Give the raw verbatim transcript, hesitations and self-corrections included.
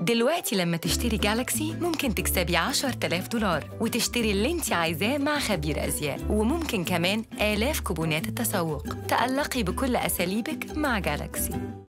دلوقتي لما تشتري جالكسي ممكن تكسبي عشرة آلاف دولار وتشتري اللي انت عايزاه مع خبير أزياء، وممكن كمان آلاف كوبونات التسوق. تألقي بكل أساليبك مع جالكسي.